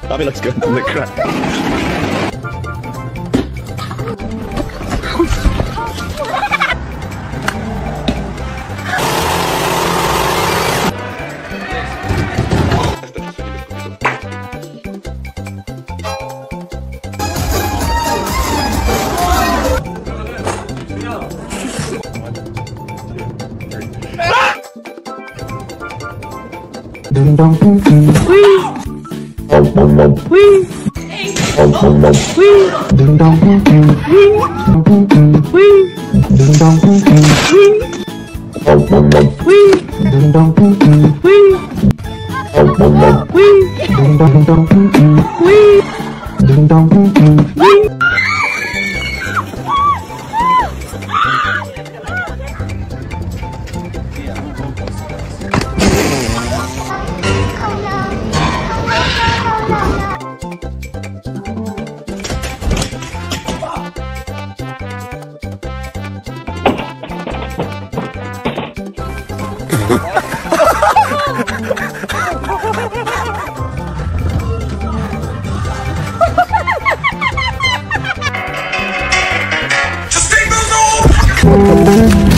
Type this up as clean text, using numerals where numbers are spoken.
Abby, let's go into the crack. Ding dong ding ding. Wee. Wee. Wee. Ding dong ding ding. Wee. Ding ding. Wee. Ding dong ding ding. Wee. Wee. Ding dong ding ding. Wee. Wee. Ding dong ding ding. Wee. Ding dong ding ding. Wee. Just take those off!